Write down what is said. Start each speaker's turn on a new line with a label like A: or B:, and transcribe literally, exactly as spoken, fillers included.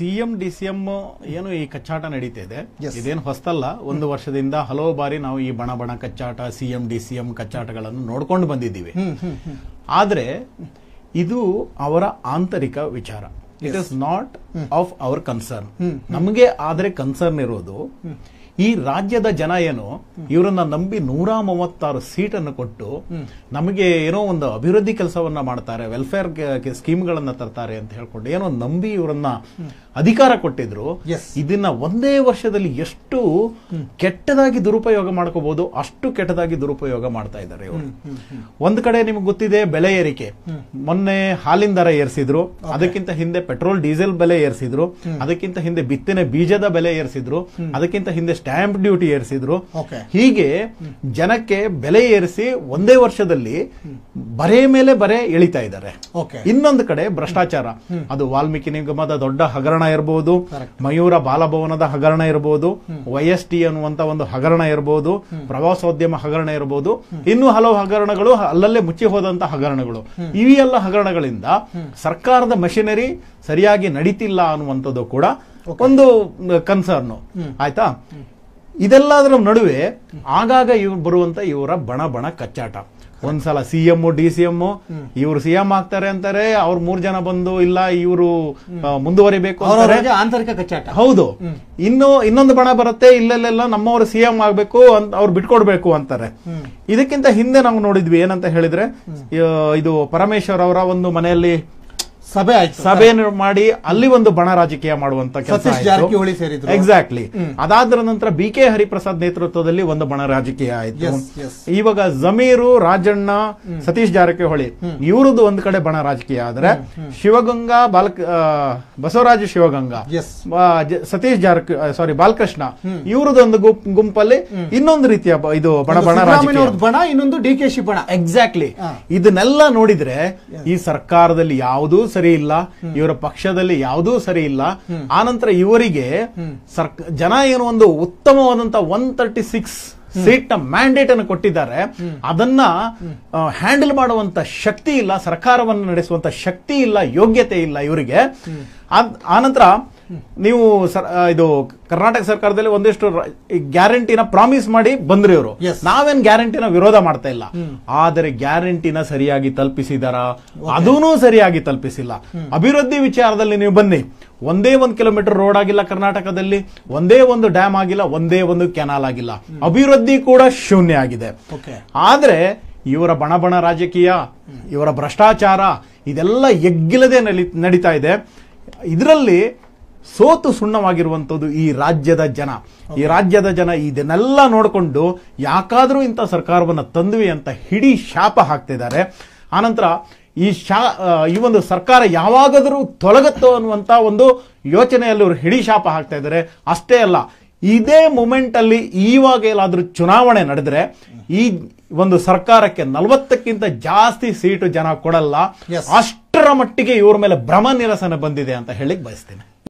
A: CM DCM ಏನು ಈ ಕಚ್ಚಾಟ ನಡೀತಾ ಇದೆ, ಇದೇನು ಹೊಸ್ತಲ್ಲ. ಒಂದು ವರ್ಷದಿಂದ ಹಲವು ಬಾರಿ ನಾವು ಈ ಬಣ ಬಣ ಕಚ್ಚಾಟ, ಸಿಎಂ ಡಿಸಿಎಂ ಕಚ್ಚಾಟಗಳನ್ನು ನೋಡ್ಕೊಂಡು ಬಂದಿದ್ದೀವಿ. ಆದ್ರೆ ಇದು ಅವರ ಆಂತರಿಕ ವಿಚಾರ. It is not of our concern. ನಮಗೆ ಆದ್ರೆ ಕನ್ಸರ್ನ್ ಇರೋದು ಈ ರಾಜ್ಯದ ಜನ ಏನು ಇವರನ್ನ ನಂಬಿ ನೂರ ಮೂವತ್ತಾರು ಸೀಟನ್ನು ಕೊಟ್ಟು ನಮಗೆ ಏನೋ ಒಂದು ಅಭಿವೃದ್ಧಿ ಕೆಲಸವನ್ನ ಮಾಡ್ತಾರೆ, ವೆಲ್ಫೇರ್ ಸ್ಕೀಮ್ಗಳನ್ನ ತರ್ತಾರೆ ಅಂತ ಹೇಳ್ಕೊಂಡು ಏನೋ ನಂಬಿ ಇವರನ್ನ ಅಧಿಕಾರ ಕೊಟ್ಟಿದ್ರು. ಇದನ್ನ ಒಂದೇ ವರ್ಷದಲ್ಲಿ ಎಷ್ಟು ಕೆಟ್ಟದಾಗಿ ದುರುಪಯೋಗ ಮಾಡ್ಕೋಬಹುದು ಅಷ್ಟು ಕೆಟ್ಟದಾಗಿ ದುರುಪಯೋಗ ಮಾಡ್ತಾ ಇದ್ದಾರೆ ಇವರು. ಒಂದ್ ಕಡೆ ನಿಮ್ಗೆ ಗೊತ್ತಿದೆ ಬೆಲೆ ಏರಿಕೆ, ಮೊನ್ನೆ ಹಾಲಿನ ದರ ಏರಿಸಿದ್ರು, ಅದಕ್ಕಿಂತ ಹಿಂದೆ ಪೆಟ್ರೋಲ್ ಡೀಸೆಲ್ ಬೆಲೆ ಏರಿಸಿದ್ರು, ಅದಕ್ಕಿಂತ ಹಿಂದೆ ಬಿತ್ತನೆ ಬೀಜದ ಬೆಲೆ ಏರಿಸಿದ್ರು, ಅದಕ್ಕಿಂತ ಹಿಂದೆ ಸ್ಟ್ಯಾಂಪ್ ಡ್ಯೂಟಿ ಏರಿಸಿದ್ರು. ಹೀಗೆ ಜನಕ್ಕೆ ಬೆಲೆ ಏರಿಸಿ ಒಂದೇ ವರ್ಷದಲ್ಲಿ ಬರೆ ಮೇಲೆ ಬರೆ ಎಳಿತಾ ಇದ್ದಾರೆ. ಇನ್ನೊಂದು ಕಡೆ ಭ್ರಷ್ಟಾಚಾರ, ಅದು ವಾಲ್ಮೀಕಿ ನಿಗಮದ ದೊಡ್ಡ ಹಗರಣ ಇರಬಹುದು, ಮಯೂರ ಬಾಲಭವನದ ಹಗರಣ ಇರಬಹುದು, ವೈಎಸ್ಟಿ ಅನ್ನುವಂತ ಒಂದು ಹಗರಣ ಇರಬಹುದು, ಪ್ರವಾಸೋದ್ಯಮ ಹಗರಣ ಇರಬಹುದು, ಇನ್ನು ಹಲವು ಹಗರಣಗಳು ಅಲ್ಲಲ್ಲೇ ಮುಚ್ಚಿ ಹೋದಂತ ಹಗರಣಗಳು. ಇವಿ ಎಲ್ಲ ಹಗರಣಗಳಿಂದ ಸರ್ಕಾರದ ಮಷಿನರಿ ಸರಿಯಾಗಿ ನಡೀತಿಲ್ಲ ಅನ್ನುವಂಥದ್ದು ಕೂಡ ಒಂದು ಕನ್ಸರ್ನ್. ಆಯ್ತಾ? ಇದೆಲ್ಲದರ ನಡುವೆ ಆಗಾಗ ಇವ್ರು ಬರುವಂತ ಇವರ ಬಣ ಬಣ ಕಚ್ಚಾಟ. ಒಂದ್ಸಲ ಸಿಎಂ ಡಿಸಿಎಂ ಇವರು ಸಿಎಂ ಆಗ್ತಾರೆ ಅಂತಾರೆ, ಅವ್ರು ಮೂರ್ ಜನ ಬಂದು ಇಲ್ಲ ಇವರು ಮುಂದುವರಿಬೇಕು
B: ಆಂತರಿಕ ಕಚ್ಚಾಟ.
A: ಹೌದು. ಇನ್ನು ಇನ್ನೊಂದು ಬಣ ಬರುತ್ತೆ, ಇಲ್ಲೆಲ್ಲ ನಮ್ಮವರು ಸಿಎಂ ಆಗ್ಬೇಕು ಅಂತ ಅವ್ರು ಬಿಟ್ಕೊಡ್ಬೇಕು ಅಂತಾರೆ. ಇದಕ್ಕಿಂತ ಹಿಂದೆ ನಾವು ನೋಡಿದ್ವಿ ಏನಂತ ಹೇಳಿದ್ರೆ, ಇದು ಪರಮೇಶ್ವರ್ ಅವರ ಒಂದು ಮನೆಯಲ್ಲಿ
B: ಸಭೆ
A: ಸಭೆ ಮಾಡಿ ಅಲ್ಲಿ ಒಂದು ಬಣ ರಾಜಕೀಯ ಮಾಡುವಂತ ಕೆಲಸ. ಎಕ್ಸಾಕ್ಟ್ಲಿ. ಅದಾದ ನಂತರ ಬಿ ಕೆ ಹರಿಪ್ರಸಾದ್ ನೇತೃತ್ವದಲ್ಲಿ ಒಂದು ಬಣ ರಾಜಕೀಯ ಆಯ್ತು. ಇವಾಗ ಜಮೀರು, ರಾಜಣ್ಣ, ಸತೀಶ್ ಜಾರಕಿಹೊಳಿ ಇವರದ್ದು ಒಂದ್ ಕಡೆ ಬಣ ರಾಜಕೀಯ ಆದ್ರೆ, ಶಿವಗಂಗಾ ಬಾಲ ಬಸವರಾಜ ಶಿವಗಂಗಾ, ಸತೀಶ್ ಜಾರಕಿಹೊಳಿ ಸಾರಿ ಬಾಲಕೃಷ್ಣ ಇವರದ್ದು ಒಂದು ಗುಂಪಲ್ಲಿ ಇನ್ನೊಂದು ರೀತಿಯ ಇದು ಬಣ ಬಣ ರಾಜಕೀಯ
B: ಬಣ, ಇನ್ನೊಂದು ಡಿ ಕೆ ಶಿ ಬಣ.
A: ಎಕ್ಸಾಕ್ಟ್ಲಿ. ಇದನ್ನೆಲ್ಲ ನೋಡಿದ್ರೆ ಈ ಸರ್ಕಾರದಲ್ಲಿ ಯಾವುದೂ ಸರಿ ಇಲ್ಲ, ಇವರ ಪಕ್ಷದಲ್ಲಿ ಯಾವುದೂ ಸರಿ ಇಲ್ಲ. ಆನಂತರ ಇವರಿಗೆ ಜನ ಏನು ಒಂದು ಉತ್ತಮವಾದಂತ ಒನ್ ತರ್ಟಿ ಸಿಕ್ಸ್ ಸೀಟ್ ನ ಮ್ಯಾಂಡೇಟ್ ಅನ್ನು ಕೊಟ್ಟಿದ್ದಾರೆ. ಅದನ್ನ ಹ್ಯಾಂಡಲ್ ಮಾಡುವಂತ ಶಕ್ತಿ ಇಲ್ಲ, ಸರ್ಕಾರವನ್ನು ನಡೆಸುವಂತ ಶಕ್ತಿ ಇಲ್ಲ, ಯೋಗ್ಯತೆ ಇಲ್ಲ ಇವರಿಗೆ. ಆನಂತರ ನೀವು ಇದು ಕರ್ನಾಟಕ ಸರ್ಕಾರದಲ್ಲಿ ಒಂದಿಷ್ಟು ಗ್ಯಾರಂಟಿನ ಪ್ರಾಮಿಸ್ ಮಾಡಿ ಬಂದ್ರು ಇವರು. ನಾವೇನ್ ಗ್ಯಾರಂಟಿನ ವಿರೋಧ ಮಾಡ್ತಾ ಇಲ್ಲ, ಆದರೆ ಗ್ಯಾರಂಟಿನ ಸರಿಯಾಗಿ ತಲುಪಿಸಿದಾರ? ಅದೂ ಸರಿಯಾಗಿ ತಲುಪಿಸಿಲ್ಲ. ಅಭಿವೃದ್ಧಿ ವಿಚಾರದಲ್ಲಿ ನೀವು ಬನ್ನಿ, ಒಂದೇ ಒಂದು ಕಿಲೋಮೀಟರ್ ರೋಡ್ ಆಗಿಲ್ಲ ಕರ್ನಾಟಕದಲ್ಲಿ, ಒಂದೇ ಒಂದು ಡ್ಯಾಮ್ ಆಗಿಲ್ಲ, ಒಂದೇ ಒಂದು ಕೆನಾಲ್ ಆಗಿಲ್ಲ, ಅಭಿವೃದ್ಧಿ ಕೂಡ ಶೂನ್ಯ ಆಗಿದೆ. ಆದ್ರೆ ಇವರ ಬಣ ಬಣ ರಾಜಕೀಯ, ಇವರ ಭ್ರಷ್ಟಾಚಾರ ಇದೆಲ್ಲ ಎಗ್ಗಿಲ್ಲದೆ ನಡೀತಾ ಇದೆ. ಇದರಲ್ಲಿ ಸೋತು ಸುಣ್ಣವಾಗಿರುವಂತದ್ದು ಈ ರಾಜ್ಯದ ಜನ. ಈ ರಾಜ್ಯದ ಜನ ಇದನ್ನೆಲ್ಲ ನೋಡಿಕೊಂಡು ಯಾಕಾದ್ರೂ ಇಂಥ ಸರ್ಕಾರವನ್ನ ತಂದ್ವಿ ಅಂತ ಹಿಡಿ ಶಾಪ ಹಾಕ್ತಿದ್ದಾರೆ. ಆನಂತರ ಈ ಶಾ ಈ ಒಂದು ಸರ್ಕಾರ ಯಾವಾಗಾದರೂ ತೊಲಗತ್ತೋ ಅನ್ನುವಂತ ಒಂದು ಯೋಚನೆಯಲ್ಲಿ ಅವರು ಹಿಡಿ ಶಾಪ ಹಾಕ್ತಾ ಇದ್ದಾರೆ. ಅಷ್ಟೇ ಅಲ್ಲ, ಇದೇ ಮೂಮೆಂಟ್ ಅಲ್ಲಿ ಇವಾಗ ಎಲ್ಲಾದ್ರೂ ಚುನಾವಣೆ ನಡೆದ್ರೆ ಈ ಒಂದು ಸರ್ಕಾರಕ್ಕೆ ನಲವತ್ತಕ್ಕಿಂತ ಜಾಸ್ತಿ ಸೀಟು ಜನ ಕೊಡಲ್ಲ. ಅಷ್ಟರ ಮಟ್ಟಿಗೆ ಇವ್ರ ಮೇಲೆ ಭ್ರಮ ನಿರಸನ ಬಂದಿದೆ ಅಂತ ಹೇಳಿಕ್ ಬಯಸ್ತೇನೆ.